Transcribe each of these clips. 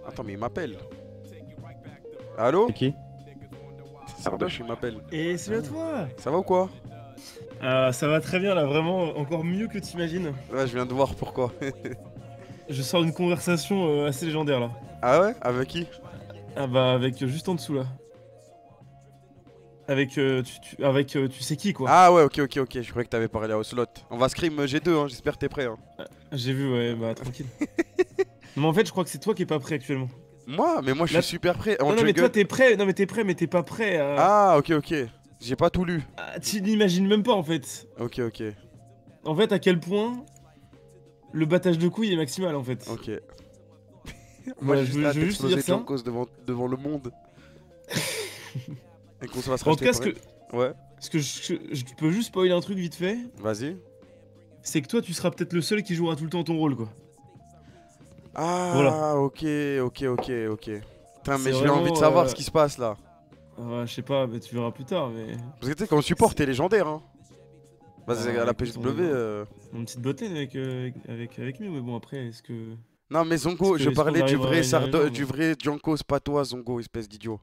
Attends, mais il m'appelle. Allô? C'est qui? C'est Sardoche, il m'appelle. Et c'est à toi. Ça va ou quoi? Ça va très bien là, vraiment encore mieux que t'imagines. Ouais, je viens de voir pourquoi. Je sors d'une conversation assez légendaire là. Ah ouais? Avec qui? Ah bah avec juste en dessous là. Avec tu sais qui quoi. Ah ouais, ok. Je croyais que t'avais parlé à Ocelot. On va scrim G2, hein. J'espère que t'es prêt. Hein. J'ai vu, ouais, bah tranquille. Mais en fait, je crois que c'est toi qui es pas prêt actuellement. Moi? Mais moi, je Là, suis super prêt. En Non, mais jungle. toi t'es prêt. Non, mais t'es prêt, mais t'es pas prêt à. Ah, ok. J'ai pas tout lu. Tu n'imagines même pas en fait. Ok. En fait, à quel point le battage de couilles est maximal en fait. Ok. Moi, Voilà, j'ai je juste hâte veux juste dire d'exploser ça. Jankos devant le monde. Et qu'on se fasse En tout racheter cas, par elle. Ouais, ce que je peux juste spoiler un truc vite fait, vas-y. c'est que toi tu seras peut-être le seul qui jouera tout le temps ton rôle quoi. Ah, Voilà. ok. Putain, mais C'est j'ai envie de vraiment, savoir ce qui se passe là. Je sais pas, mais tu verras plus tard, mais. Parce que tu sais, quand on supporte, t'es légendaire. Hein. Vas-y, à la Écoute, PSW. Mon petite botlane avec Mew, mais bon après, est-ce que. Non, mais Zongo, Est-ce je que- est-ce qu'on parlais du arrivera à vrai y arriver, du vrai Jankos, pas toi, Zongo, espèce d'idiot.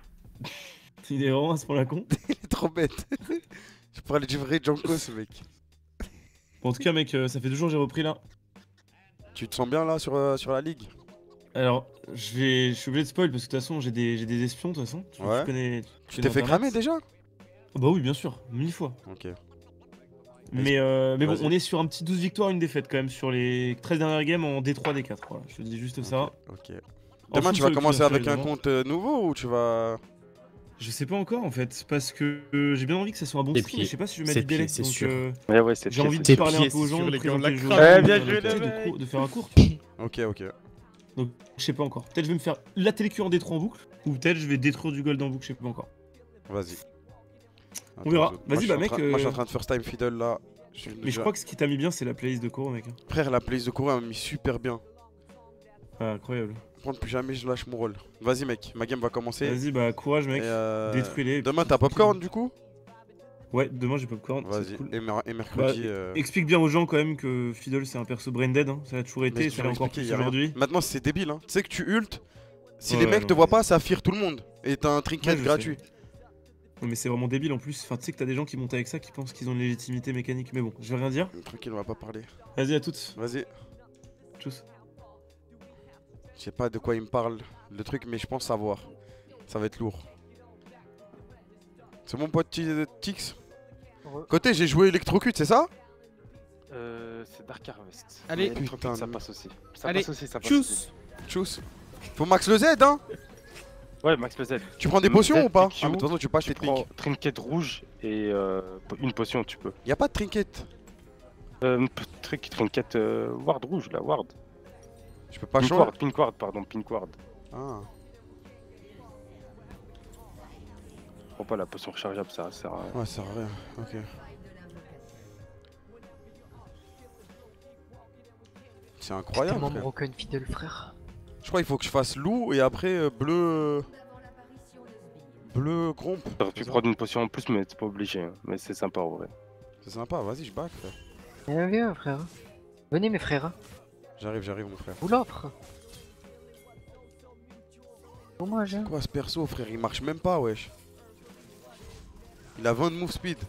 Il est vraiment à ce point-là con. Il est trop bête. Je parlais du vrai Jankos, mec. Bon, en tout cas, mec, ça fait 2 jours que j'ai repris là. Tu te sens bien là sur la ligue? Alors, je suis obligé de spoil parce que de toute façon, j'ai des espions de toute façon. Ouais. Tu connais. Tu connais t'es fait Internet. cramer déjà? Ah bah oui, bien sûr, 1000 fois. Ok. Mais bon, Vas-y. on est sur un petit 12 victoires, une défaite quand même sur les 13 dernières games en D3, D4. Voilà, je te dis juste ça. Ok. En Demain, full tu vas solo commencer queue, bien avec sûr, un évidemment. compte nouveau ou tu vas. Je sais pas encore en fait, parce que j'ai bien envie que ça soit un bon C'est stream, mais pied. je sais pas si je vais mettre C'est du délai. pied, c'est Donc, sûr. Ouais, c'est j'ai envie de c'est parler pied, un peu aux c'est gens, sûr, de les gars, on présenter l'a le jeu, cramé. Bien joué, de, le mec. de faire un cours. Tu vois. Ok. Donc je sais pas encore. Peut-être je vais me faire la télécure en D3 en boucle, ou peut-être je vais détruire du gold en boucle, je sais pas encore. Vas-y. On verra. Attends, Vas-y, bah, mec, Moi, je suis en train de first time fiddle là. Mais je crois que ce qui t'a mis bien, c'est la playlist de Koro, mec. Frère, la playlist de Koro m'a mis super bien. Ah, incroyable. Par contre, plus jamais je lâche mon rôle. Vas-y, mec, ma game va commencer. Vas-y, bah courage, mec. Et Détruis-les. Demain, t'as popcorn du coup? Ouais, demain j'ai popcorn. Vas-y. C'est cool. Et mercredi. Explique bien aux gens quand même que Fiddle c'est un perso braindead, hein. Ça a toujours mais été, j'ai ça l'est toujours encore expliqué, plus y a rien. aujourd'hui. Maintenant, c'est débile. Hein. Tu sais que tu ultes. Si Ouais, les ouais, mecs non, te voient mais- pas, ça fire tout le monde. Et t'as un trinket Ouais, je gratuit. Ouais, mais c'est vraiment débile en plus. Enfin, tu sais que t'as des gens qui montent avec ça qui pensent qu'ils ont une légitimité mécanique. Mais bon, je vais rien dire. Tranquille, on va pas parler. Vas-y à toutes. Vas-y. Tchuss. Je sais pas de quoi il me parle, le truc, mais je pense savoir. Ça va être lourd. C'est mon pote Tix. Ouais. Côté, j'ai joué Electrocute, c'est ça? C'est Dark Harvest. Allez. Mais Putain, ça mais- passe aussi. Ça Allez, passe aussi, ça passe Tchuss. aussi. Tchuss. Faut max le Z, hein? Ouais, Max le Z. Tu prends des Z, potions ou pas? PQ, Ah, mais de toute façon, tu peux pas acheter Tu de prends link. trinket rouge et une potion, tu peux. Y'a pas de trinket. Trinket ward rouge, là, ward. Je peux pas changer. Pink ward, pardon, pink ward. Ah. Prends pas la potion rechargeable, ça sert à rien. Ouais, ça sert à rien. Ok. C'est incroyable. Tellement Frère. broken fiddle, frère. Je crois qu'il faut que je fasse loup et après bleu. Bleu grompe. T'aurais pu C'est ça prendre une potion en plus, mais t'es pas obligé. Hein. Mais c'est sympa en vrai. C'est sympa, vas-y, je back, frère. Viens, frère. Venez, mes frères. J'arrive, mon frère. Vous l'offre. Dommage, hein. Quoi ce perso, frère? Il marche même pas, wesh. Il a 20 de move speed.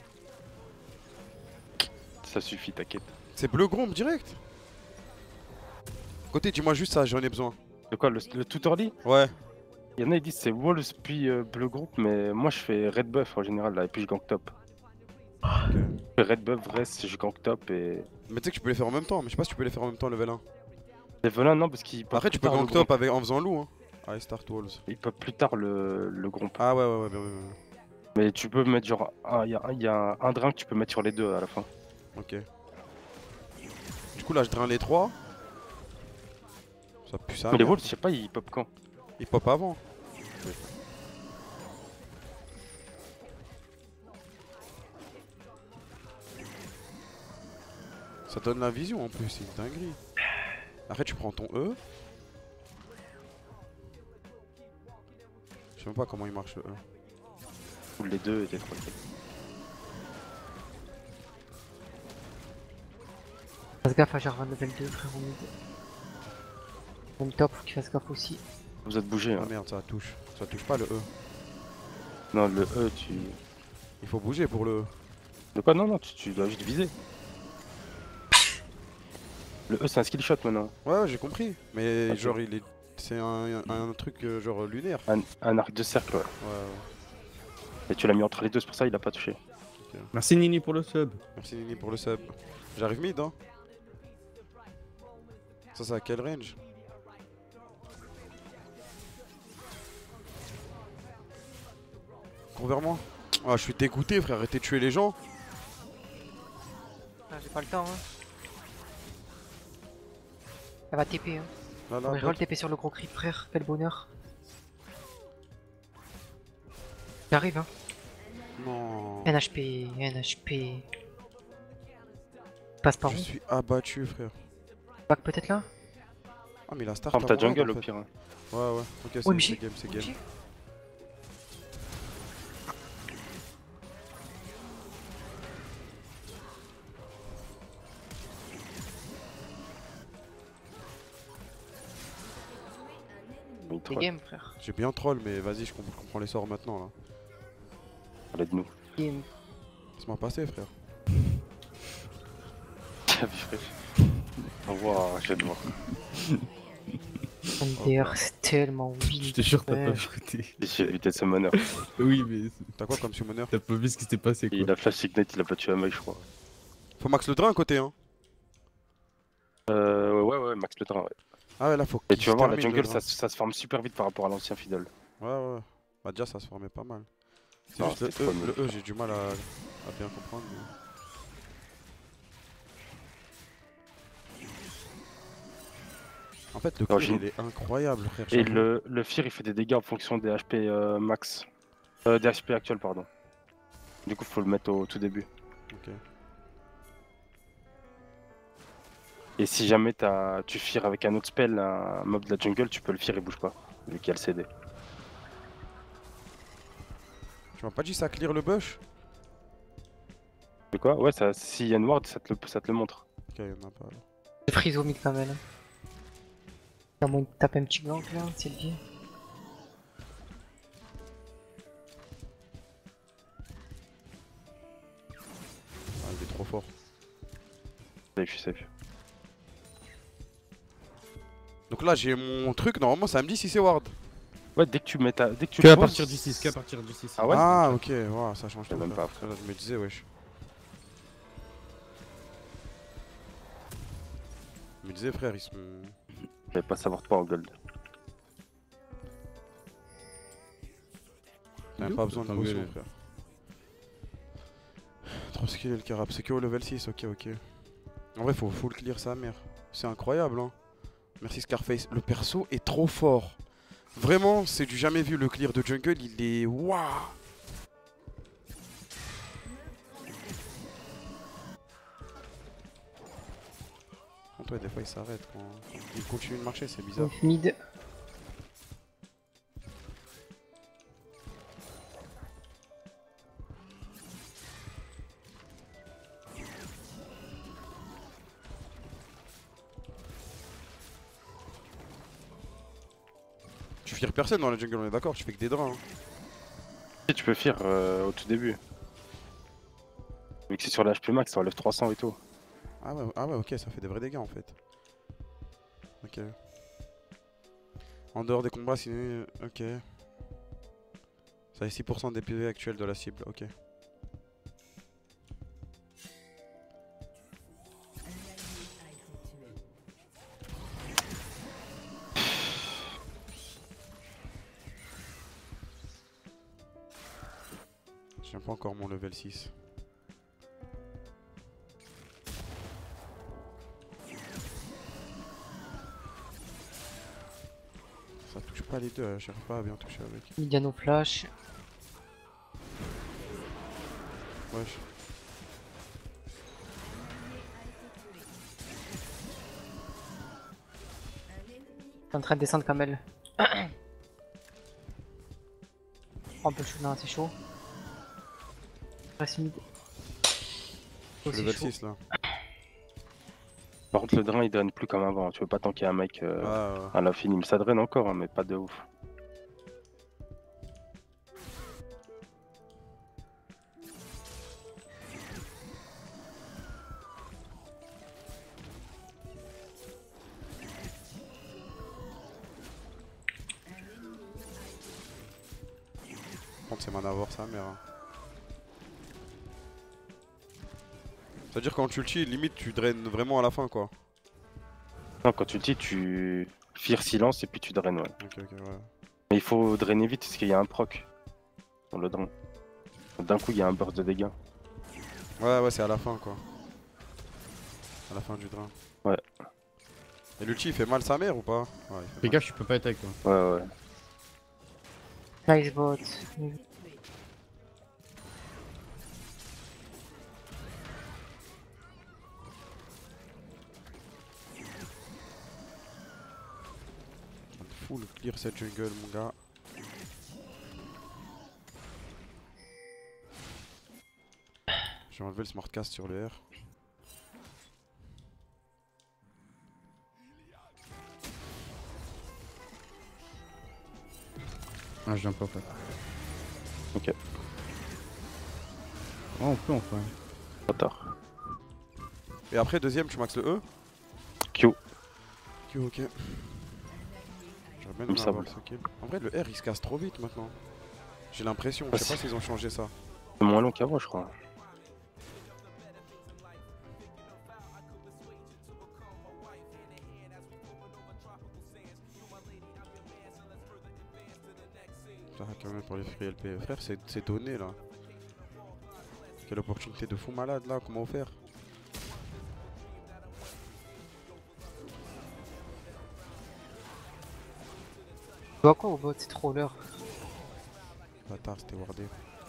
Ça suffit, t'inquiète. C'est bleu grompe direct. Côté, dis-moi juste ça, j'en ai besoin. De quoi, le tout early? Ouais. Il y en a, ils disent c'est Walls puis bleu groupe, mais moi je fais red buff en général là, et puis je gank top. Je fais red buff, reste, je gank top et. Mais tu sais que tu peux les faire en même temps, mais je sais pas si tu peux les faire en même temps level 1. Level 1, non, parce qu'il pop Après, plus tu peux tard le gank top groupe. avec, en faisant loup, hein. Ah, et start walls. Il pop plus tard le groupe. Ah, ouais, bien. Mais tu peux mettre genre. Il y a un drain que tu peux mettre sur les deux à la fin. Ok. Du coup, là, je drain les 3. Ça pue ça. Mais les Walls, je sais pas, ils pop quand? Il pop avant. Ça donne la vision en plus, c'est une dinguerie. Après, tu prends ton E. Je sais même pas comment il marche le E. Ou les deux et les trois. Fais gaffe à Jarvan level 2, frère. Même top, faut qu'il fasse gaffe aussi. Vous êtes bougé. Ah Hein. merde, ça touche. Ça touche pas le E. Non, le E, tu. Il faut bouger pour le E. De quoi? Non, non, tu dois juste viser. Le E, c'est un skill shot maintenant. Ouais, j'ai compris. Mais Ok. genre, il est. C'est un truc genre lunaire. Un arc de cercle, ouais. Ouais. Et tu l'as mis entre les deux, c'est pour ça qu'il a pas touché. Merci Nini pour le sub. Merci Nini pour le sub. J'arrive mid, hein. Ça, c'est à quel range? Cours vers moi. Ah, je suis dégoûté, frère. Arrêtez de tuer les gens. Ah, j'ai pas le temps, hein. Elle va TP, hein. Là, là, Ouais, je vais le TP sur le gros creep, frère. Quel bonheur. J'arrive, hein. Non. NHP, NHP. Passe par Je où? suis abattu, frère. Back peut-être là? Ah, mais il a start. Prends ta avant, jungle en au fait. pire. Hein. Ouais, ouais. Ok, Oui, mais c'est j'ai- game, c'est game. Il C'est troll. game, frère. J'ai bien troll, mais vas-y, je comprends les sorts maintenant, là. Aide-nous. Game. Laisse-moi passer, frère. T'as vu, frère. Au revoir, je vais te voir. MDR, c'est tellement win. Je te jure, t'as pas Ouais. vu côté. J'ai évité ce summoner. Oui, mais T'as quoi comme summoner? t'as pas vu ce qui s'était passé quoi. Il a flash ignite, il a pas tué un mec, je crois. Faut max le drain à côté, hein. Ouais, Max le train, ouais. Ah ouais, là, faut Et qu'il tu vas voir, la termine, le jungle, drain. ça se forme super vite par rapport à l'ancien Fiddle. Ouais. Bah, déjà, ça se formait pas mal. C'est Non, juste le c'était E, trop nul. le E, j'ai du mal à bien comprendre. mais- En fait, le Non, clear, j'ai- il est incroyable, frère. Et j'avoue. le Fear, il fait des dégâts en fonction des HP max. Des HP actuels, pardon. Du coup, faut le mettre au tout début. Ok. Et si jamais tu Fear avec un autre spell, un mob de la jungle, tu peux le Fear, il bouge pas. Vu qu'il y a le CD. Tu m'as pas dit ça clear le bush? C'est quoi? Ouais, s'il y a une ward, ça te le montre. Ok, y'en a pas alors. C'est freeze au mid quand même. T'as moyen de taper un petit gank là, c'est le bien. Ah, il est trop fort. Safe, je suis safe. Donc là, j'ai mon truc, normalement, ça me dit si c'est ward. Ouais, dès que tu mets dès que tu Que le à poses- partir du 6, qu'à partir du 6. Ah ouais? Ah, ok, wow, ça change Je sais tout. même frère. pas. Frère, je me disais, wesh. Je me disais, frère, ils sont. Je vais pas savoir pas en gold. T'as même pas besoin de T'as potion, engueulé. frère. Trop skill le carab, c'est que au level 6, ok. En vrai, faut full clear sa mère. C'est incroyable, hein. Merci Scarface. Le perso est trop fort. Vraiment, c'est du jamais vu. Le clear de jungle, il est. Waouh! Toi, des fois, il s'arrête quand il continue de marcher, c'est bizarre. Mid. Tu fires personne dans la jungle, on est d'accord, tu fais que des draps. Hein. Et tu peux Fear au tout début. Vu que c'est sur l'HP max, ça enlève 300 et tout. Ah ouais, ok, ça fait des vrais dégâts en fait. Ok. En dehors des combats, sinon. Ok. Ça est 6% des PV actuels de la cible, ok. J'aime pas encore mon level 6. Ça touche pas les deux, j'arrive pas à bien toucher avec. Mid Diano flash. Wesh. T'es en train de descendre Kamel. On peut le shoot, non c'est chaud. Reste mid. Je suis Aussi level chaud. 6 là. Par contre, le drain il draine plus comme avant. Tu veux pas tanker un mec Ah, à l'infini. Mais ça draine encore, hein, mais pas de ouf. par contre, c'est Manavore sa mère. Hein. C'est-à-dire quand tu ulti, limite tu draines vraiment à la fin quoi. Non, quand tu le dis, tu fires silence et puis tu draines, ouais. Ok, ok, ouais. Mais il faut drainer vite parce qu'il y a un proc dans le drain. D'un coup, il y a un burst de dégâts. Ouais, c'est à la fin quoi. À la fin du drain. Ouais. Et l'ulti il fait mal sa mère ou pas? Ouais, il fait Fais mal. gaffe, je peux pas être avec toi. Ouais, ouais. Nice bot. Full clear cette jungle mon gars. J'ai enlevé le smartcast sur le R. Ah, je viens pas en fait. Ok, Oh, on peut enfin. trop tard. Et après deuxième tu max le E? Q. Ok, ok. J'aurais bien Comme aimé ça, avoir voilà. ce kill. En vrai le R il se casse trop vite maintenant. J'ai l'impression, je sais pas s'ils ont changé ça. C'est moins long qu'avant, je crois. Ça quand même pour les free LP. Frère c'est donné là. Quelle opportunité de fou malade là, comment faire? Tu vois quoi au bot? C'est trop l'heure. Bâtard, c'était wardé.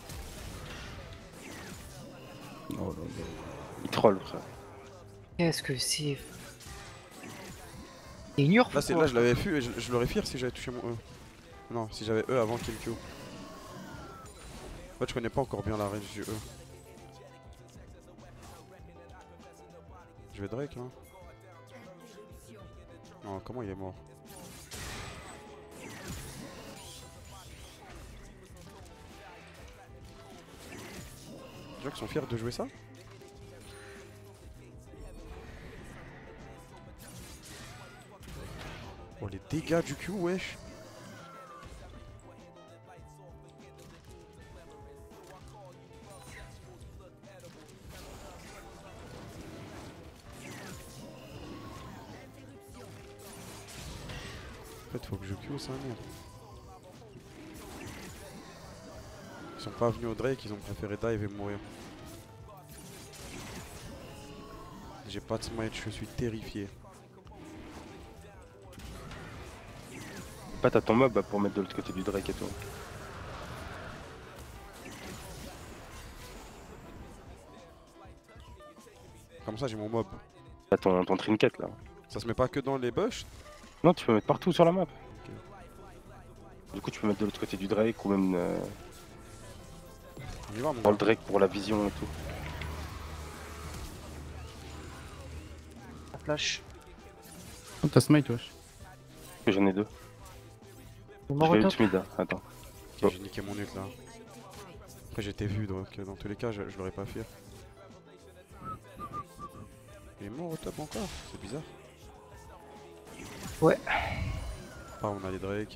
Oh là là. Il troll, frère. Qu'est-ce que c'est? Il ignore Là, là je l'avais vu et je l'aurais fier si j'avais touché mon E. Non, si j'avais E avant kill Q. En fait, je connais pas encore bien la range du E. Je vais Drake là. Non, comment il est mort? Les gens qui sont fiers de jouer ça? Oh les dégâts du Q, wesh. En fait faut que je Q ça merde. Ils sont pas venus au Drake, ils ont préféré dive et mourir. J'ai pas de smite, je suis terrifié. Pas t'as ton mob pour mettre de l'autre côté du Drake et tout. Comme ça j'ai mon mob. T'as ton trinket là. Ça se met pas que dans les bush? Non, tu peux mettre partout sur la map. Du coup, tu peux mettre de l'autre côté du Drake ou même On y va mon dans le gars. Drake pour la vision et tout. La flash. Oh, t'as smite, wesh. J'en ai deux. Le Je mort vais au top. ult mid. Attends. Ok, j'ai niqué mon ult là. Après j'étais vu donc dans tous les cas je l'aurais pas fait. Il est mort au top encore? C'est bizarre. Ouais. Ah on a les Drake.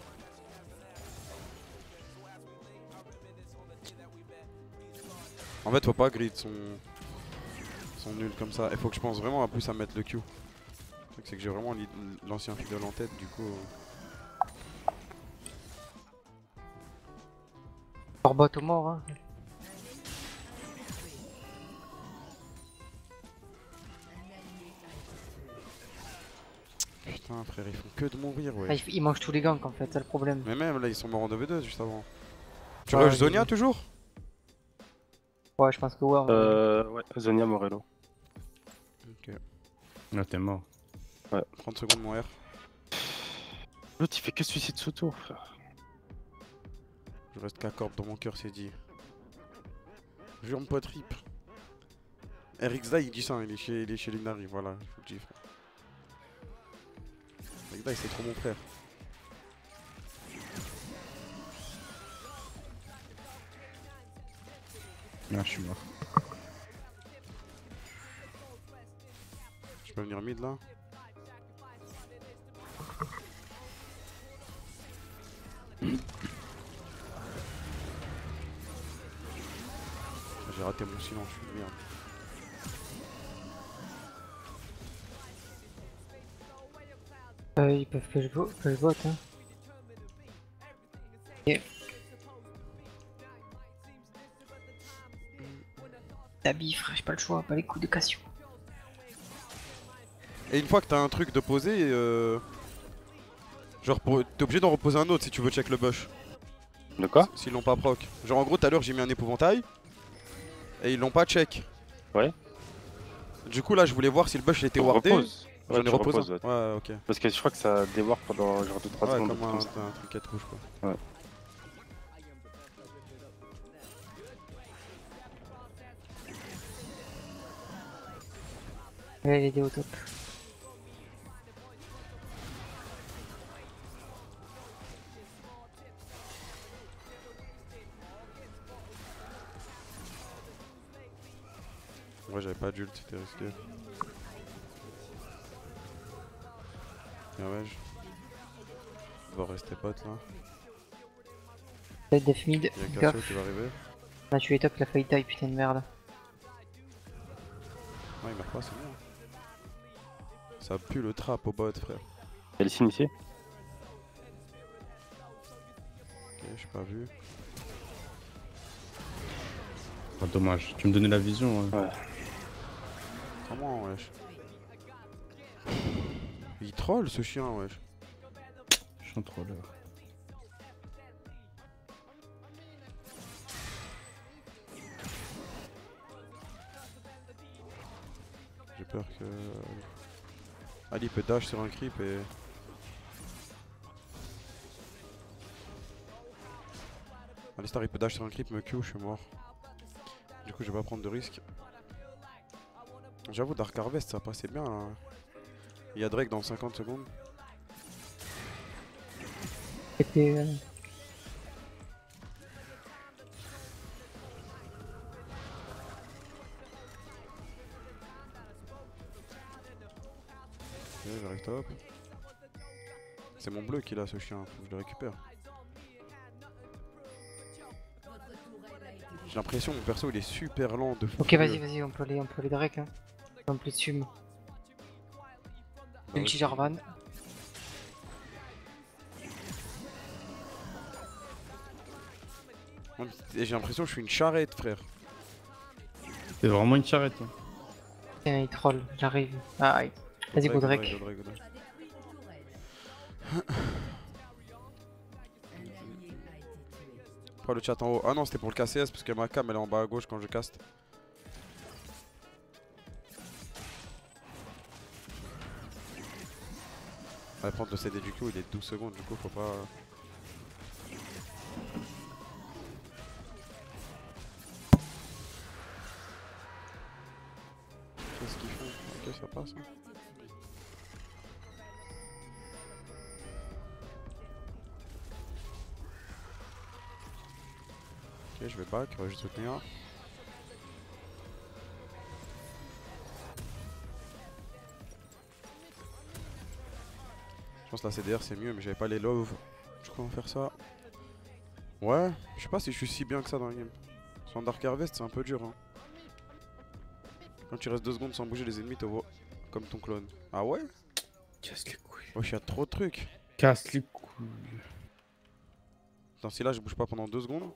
En fait faut pas grid son nul comme ça. Il faut que je pense vraiment à plus à mettre le Q. Le truc c'est que j'ai vraiment l'ancien fidèle en tête du coup. Hors bot au mort, hein. Putain frère ils font que de mourir Ah, ouais. il mange tous les ganks en fait, c'est le problème. Mais même là ils sont morts en 2v2 juste avant. Tu Ouais, rush il- Zonia toujours? Ouais, je pense que ouais. Ouais, Zonia Morello. Ok. Là, t'es mort. 30 secondes mon R. L'autre il fait que suicide sous tour, frère. Je reste qu'à corde dans mon cœur c'est dit. Jure mon pote rip. RXDA il dit ça, il est chez Linari, voilà, je vous le dis frère. RXDA c'est trop mon frère. Ah, je suis mort. Je peux venir mid là? J'ai raté mon silence, je suis merde. Ils peuvent que je vote, hein. Ok. La bifre, j'ai pas le choix, pas les coups de Cassio. Et une fois que t'as un truc de poser, genre t'es obligé d'en reposer un autre si tu veux check le bush. De quoi? S'ils l'ont pas proc. Genre en gros tout à l'heure j'ai mis un épouvantail et ils l'ont pas check. Ouais. Du coup là je voulais voir si le bush il était On wardé. repose. J'en Ouais, ai tu reposé. reposes, ouais. Ouais ok. Parce que je crois que ça déward pendant genre 2-3 Ouais secondes. comme comme ça. un truc rouge quoi. Ouais. Ouais, il est au top. Ouais j'avais pas d'ult, c'était risqué. Ah ouais je vais rester pote là. Peut-être def mid, Il y a Cassio gaffe. qui va arriver. On a tué top, il a failli die, putain de merde. Ouais il meurt pas c'est bon. Ça pue le trap au bot frère. Elle est ici. Ok j'ai pas vu. Ah, dommage, tu me donnais la vision. Ouais. Comment wesh? Il troll ce chien wesh. Je suis un troller. J'ai peur que... Ali peut dash sur un creep et... Alistar il peut dash sur un creep, me Q, je suis mort. Du coup je vais pas prendre de risque. J'avoue Dark Harvest ça passait bien là. Il y a Drake dans 50 secondes. C'était... Ok j'arrive top. C'est mon bleu qui l'a ce chien, faut que je le récupère. J'ai l'impression mon perso il est super lent de fou. Ok, vas-y, on peut les Drake, hein. On peut les sum. Bah Ulti ouais. Jarvan. Et j'ai l'impression que je suis une charrette frère. C'est vraiment une charrette. Hein. Tiens, il troll, j'arrive. Ah, vas-y, go Drake. Go Drake. Pas le chat en haut. Ah non, c'était pour le KCS parce que ma cam elle est en bas à gauche quand je caste. On va prendre le CD du coup, il est de 12 secondes, du coup faut pas. Qu'est-ce qu'ils font? Ok, ça passe. Hein. Ok, je vais back, on va juste soutenir. Je pense que la CDR c'est mieux, mais j'avais pas les love. Du coup, on va faire ça. Ouais, je sais pas si je suis si bien que ça dans la game. Sans Dark Harvest, c'est un peu dur. Hein. Quand tu restes 2 secondes sans bouger, les ennemis te voient comme ton clone. Ah ouais? Casse les couilles. Oh, il y a trop de trucs. Casse les couilles. Dans si là, je bouge pas pendant 2 secondes.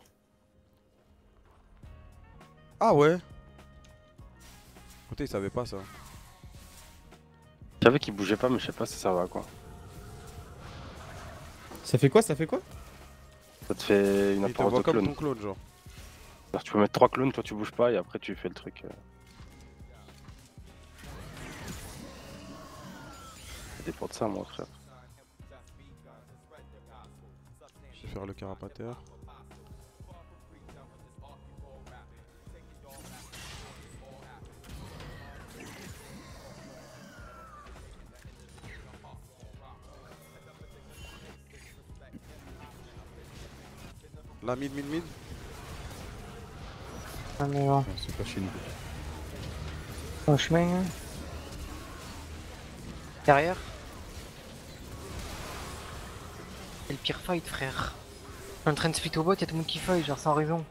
Ah ouais? Côté, il savait pas ça. Je savais qu'il bougeait pas, mais je sais pas si ça va quoi. Ça fait quoi? Ça fait quoi? Ça te fait une Il te apparence voit de comme clone. ton clone, genre. Alors, tu peux mettre 3 clones, toi tu bouges pas et après tu fais le truc. Ça dépend de ça, moi, frère. Je vais faire le carapateur. La mid. Ah, mais bon. Non, c'est pas chez nous. Au chemin. Derrière. C'est le pire fight, frère. Je suis en train de split au bot, y'a tout le monde qui fight, genre sans raison.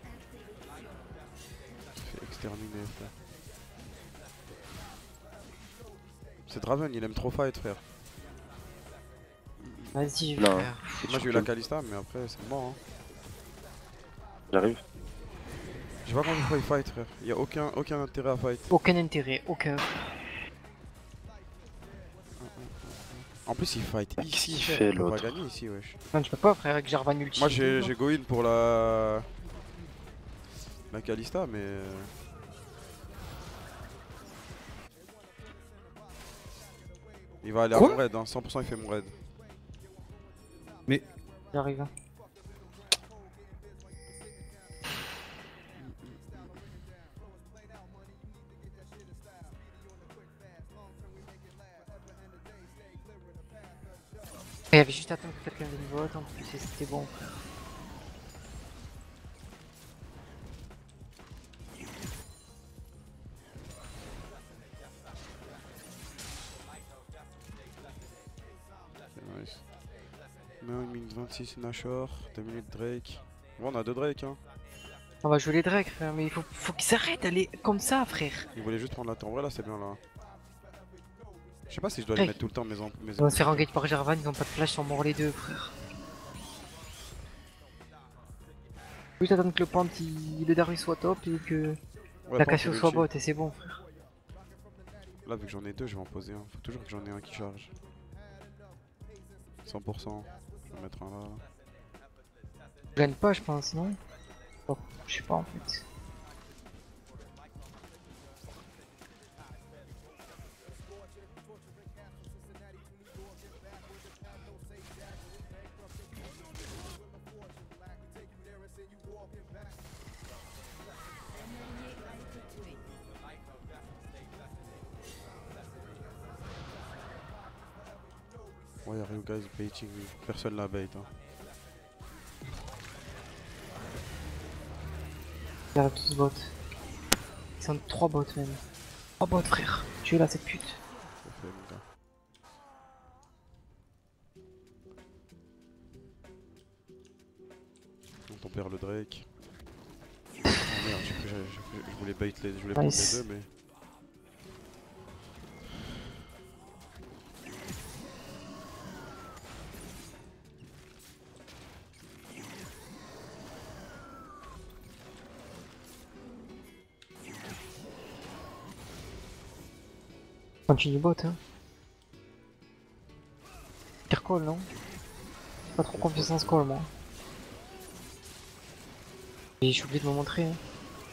Fait exterminer, frère. C'est Draven, il aime trop fight, frère. Vas-y, Non. frère. Moi j'ai eu la Kalista, mais après c'est mort. Hein. J'arrive. Je sais pas pourquoi il fight, frère. Il y a aucun intérêt à fight. Aucun intérêt, aucun. En plus, il fight ici, Qui frère. fait Il peut pas l'autre? gagner ici, wesh. Non, tu peux pas, frère, avec Jarvan ulti. Moi j'ai go in pour la Kalista, mais il va aller à Quoi mon raid, hein. 100% il fait mon raid. J'arrive. Il y avait juste à attendre que quelqu'un vienne vote, en plus et c'était bon, frère. C'est nice. Mais 1 minute 26 Nashor, 2 minutes Drake. Bon, on a 2 Drake, hein. On va jouer les Drake, frère, mais faut qu'ils arrêtent d'aller comme ça, frère. Il voulait juste prendre la tour. En vrai, là c'est bien là. Je sais pas si je dois Drake. les mettre tout le temps mes Ils vont se faire engage par Jarvan, ils ont pas de flash, ils sont morts les deux, frère. Juste attendre que le Pant, le Darius soit top et que Ouais, la pas Cassio pour soit ulti. bot, et c'est bon, frère. Là, vu que j'en ai 2, je vais en poser un. Faut toujours que j'en ai un qui charge. 100%. Je vais en mettre un là. Je gagne pas, je pense, non? Oh, je sais pas en fait. Ouais, y'a Ryu guys baiting. Personne la bait. Hein. Il arrive tous bots. Ils sont 3 bots même. 3 bots, frère. Tu es là, cette pute. Ça fait, mon gars. Donc on perd le Drake. Oh merde, je voulais bait les, je voulais prendre Nice. les deux, mais. Continue bot, hein. Pire call, non? Pas trop confiance en ce call, moi. Et j'ai oublié de me montrer. Hein.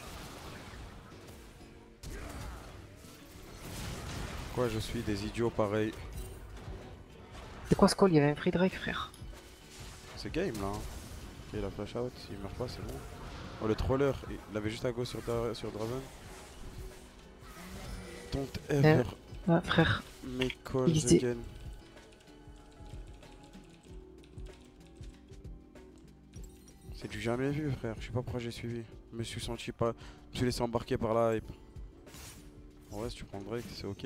Quoi, je suis des idiots pareils. C'est quoi ce call? Il y avait un free Drake, frère. C'est game là. Hein. Ok, la flash out, s'il meurt pas, c'est bon. Oh, le troller, il avait juste à go sur Draven. Don't ever Ah, frère. make calls XD. again. C'est du jamais vu, frère. Je sais pas pourquoi j'ai suivi. Je me suis senti pas. Je me suis laissé embarquer par la hype. En vrai, si tu prends Drake, c'est ok.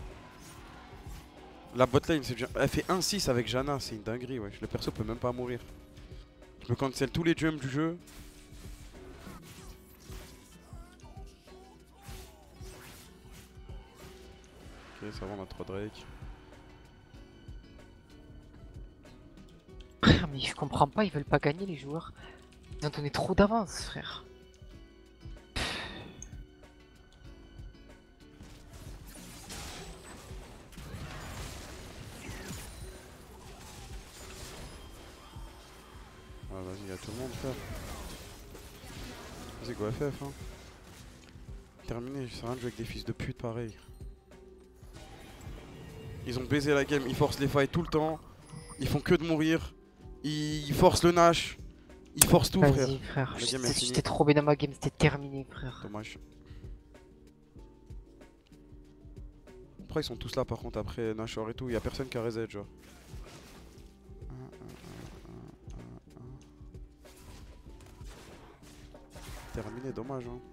La botlane, elle fait 1-6 avec Janna, c'est une dinguerie, wesh. Le perso peut même pas mourir. Je me cancel tous les jumps du jeu. Ok, ça va, on a 3 Drake. Frère, mais je comprends pas, ils veulent pas gagner les joueurs. Ils ont donné trop d'avance, frère. Ouais, vas-y, y'a tout le monde, frère. Vas-y, go FF, hein. Terminé, ça sert à rien de jouer avec des fils de pute pareil. Ils ont baisé la game, ils forcent les fights tout le temps. Ils font que de mourir. Ils forcent le Nash. Ils forcent tout, frère. Vas-y, frère. La game est finie. J'étais trop bien dans ma game, c'était terminé, frère. Dommage. Pourquoi ils sont tous là par contre après Nashor et tout? Y'a personne qui a reset, genre. terminé, dommage. Hein.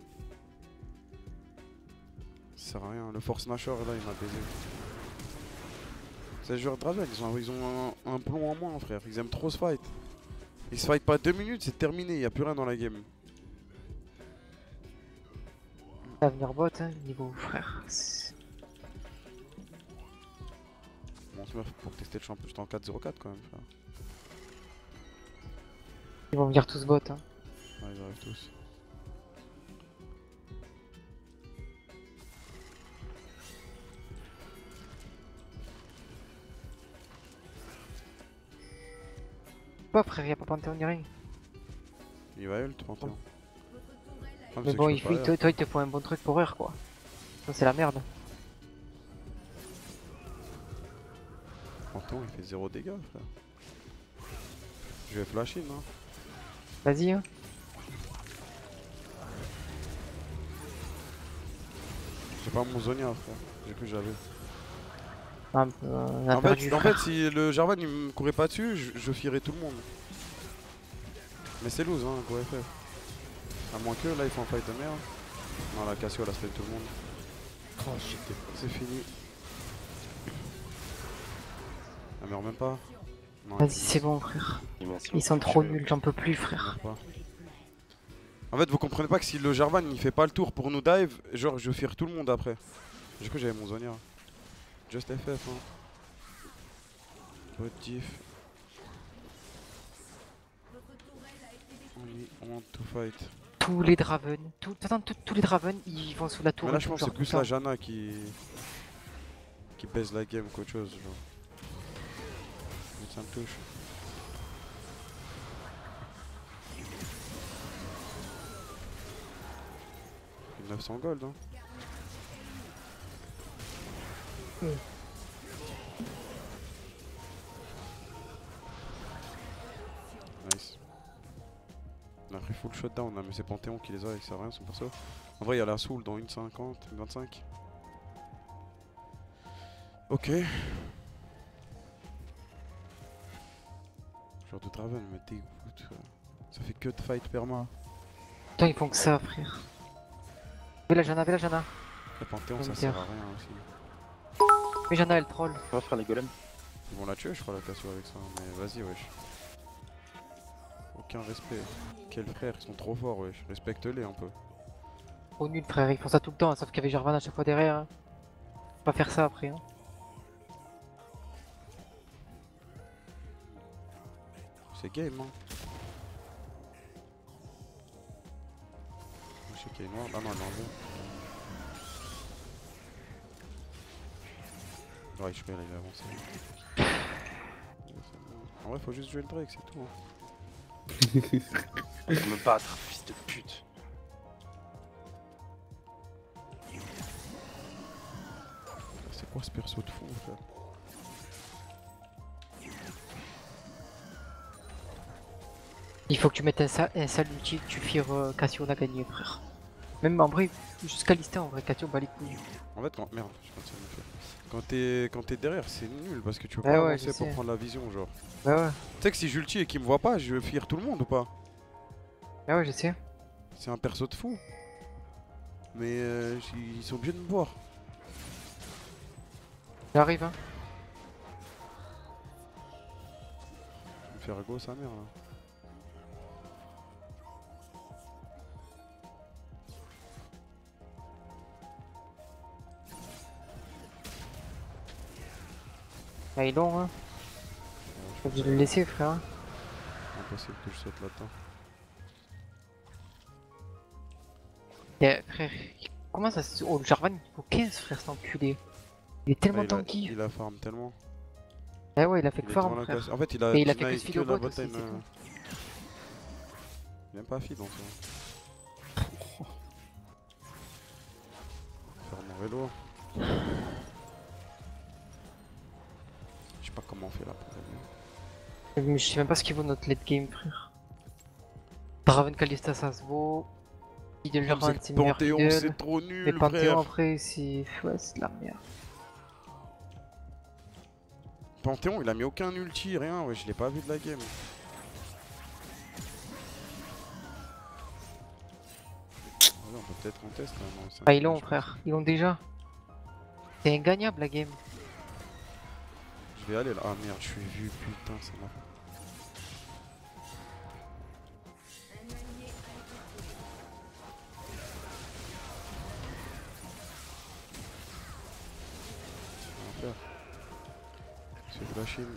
Ça sert à rien. Le Force Nashor là, il m'a baisé. Ces joueurs de Draven, ils ont un plomb en moins, frère. Ils aiment trop se fight. Ils se fight pas 2 minutes, c'est terminé. Il n'y a plus rien dans la game. L'avenir bot, hein, niveau frère. Bon, Smurf pour tester le champion, j'étais en 4-0-4 quand même, frère. Ils vont venir tous bot. Hein. Ouais, ils arrivent tous. Pas frère, y'a pas Panthéon ni rien. Il va ult, Panthéon. Ah, Mais c'est bon, que je peux pas toi, il te faut un bon truc pour heure quoi. Ça, c'est la merde. Panthéon, il fait 0 dégâts, frère. Je vais flash in, hein. Vas-y, hein. J'ai pas mon Zonia, frère. J'ai que j'avais. On a En perdu, fait, frère. si le Jarvan il me courait pas dessus, je fierais tout le monde. Mais c'est loose, hein, GoFF. À moins que là, ils font un fight de merde. Non, la Cassio, elle a spell tout le monde. Oh shit. C'est fini. Elle meurt même pas. Non, Vas-y, elle c'est bon, frère. Animation. Ils sont trop nuls, j'en peux plus, frère. meurt pas. En fait, vous comprenez pas que si le Jarvan il fait pas le tour pour nous dive, genre je fire tout le monde après. Du coup, j'avais mon Zonia. Just FF, hein. Bot diff. On want to fight. Tous les Draven, tous les Draven, ils vont sous la tour. Mais là, et je tout, pense que genre, c'est plus tout la ça. Janna qui baise la game qu'autre chose. Genre. Ça me touche. Il y a 900 gold, hein. Nice. On a pris full shutdown là, mais c'est Panthéon qui les a, il sert à rien son perso. En vrai, il y a la soul dans une 50, une 25. Ok. Genre de Draven me dégoûte. Ça fait que de fight perma. Putain, ils font que ça, frère. Vais la Jana. Le Panthéon, Faut ça me sert dire. à rien aussi. Mais Jana, elle troll. On va faire les golems. Ils vont la tuer, je crois, la Cassio avec ça. Mais vas-y, wesh. Aucun respect. Quels frères, ils sont trop forts, wesh. Respecte-les un peu. Trop nul, frère, ils font ça tout le temps, hein, sauf qu'il y avait Jarvan à chaque fois derrière. Hein. Faut pas faire ça après. Hein. C'est game, hein. Je sais qu'il y a une noire. Ah non, elle est enlevée. Ouais, je peux aller avancer. En vrai, faut juste jouer le Drake, c'est tout. Hein. Je vais me battre, fils de pute. C'est quoi ce perso de fou, en fait? Il faut que tu mettes un sale ulti, tu fires Cassio, on a gagné, frère. Même en vrai, jusqu'à Listin, en vrai, Cassio bat les couilles. En fait, quand. Merde, je continue de faire. Quand t'es derrière, c'est nul parce que tu peux Ouais, pas ouais, avancer je pour sais. prendre la vision, genre. Bah ouais, Tu sais que si j'ulti et qu'il me voit pas, je vais fuir tout le monde ou pas? bah ouais, je sais. C'est un perso de fou. Mais ils sont obligés de me voir. J'arrive, hein. Je vais me faire go sa mère là. Bah, il est long, hein. Ouais, T'es obligé de le laisser, frère. impossible que je saute là-dedans. Et, frère, comment ça se. Oh, le Jarvan, il faut 15, frère, cet enculé. Il est tellement Ah, tanky. il a farm tellement. Ah ouais, il a fait Il que est devant farm, la frère. classe. En fait, il a Et il a fait deny que speed au la bot bot aussi, lane, c'est tout. Il aime pas feed en soi. Faire mon vélo. Je sais pas comment on fait là pour gagner. Mais je sais même pas ce qu'il vaut notre late game, frère. Draven Kalista, ça se vaut. Idle Jarvan, c'est une meilleure Panthéon, idle. c'est trop Mais nul, Panthéon, frère. après, c'est. Ouais, c'est de la merde. Panthéon, il a mis aucun ulti, rien. Ouais, je l'ai pas vu de la game. peut-être en test. Non, Ah, ils l'ont, frère. Ils l'ont déjà. C'est ingagnable la game. Je vais aller là. Ah merde, je suis vu, putain, ça m'a. C'est de la Chine.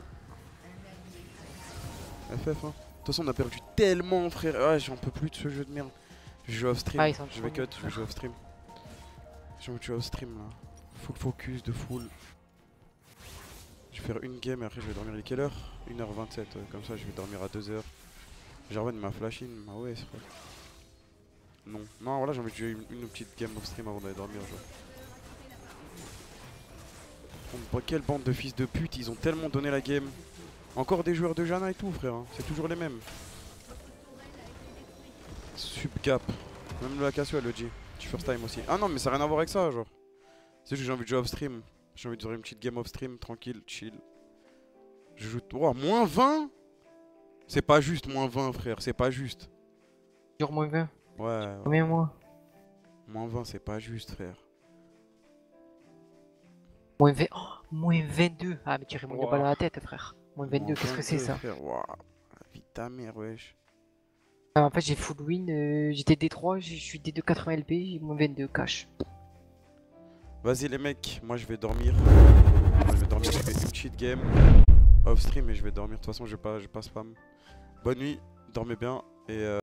FF, hein. De toute façon, on a perdu tellement, frère. Ouais, j'en peux plus de ce jeu de merde. Je joue off stream. Ah, ils sont Je vais trop cut, je vais jouer off stream. Je vais jouer off stream là. Full focus de full. Je vais faire une game et après je vais dormir. Il est quelle heure? 1h27. Comme ça, je vais dormir à 2h. Jarvan m'a flash in. Ah ouais, c'est vrai. Non, non, voilà, j'ai envie de jouer une petite game off stream avant d'aller dormir. Genre. Quelle bande de fils de pute, ils ont tellement donné la game. Encore des joueurs de Janna et tout, frère, hein. C'est toujours les mêmes. Subgap. Même le Akasu elle le dit. Du first time aussi. Ah non, mais ça n'a rien à voir avec ça, genre. C'est juste que j'ai envie de jouer off stream. J'ai envie de faire une petite game off stream, tranquille, chill. Je joue. Oh, moins 20. C'est pas juste, moins 20, frère, c'est pas juste. Genre moins 20. Ouais. Combien moi? Moins 20, c'est pas juste, frère. Moins 20. Oh, moins 22. Ah, mais tu remontes Wow. de balle à la tête, frère. Moins 22, Moins qu'est-ce que c'est 22, ça? frère. Waouh. La vie de ta mère, wesh. Ah, en fait, j'ai full win. J'étais D3, je suis D2 80 LP, j'ai moins 22 cash. Vas-y les mecs, moi je vais dormir. Je vais dormir, je fais une cheat game off stream et je vais dormir. De toute façon, je vais pas spam. Bonne nuit, dormez bien et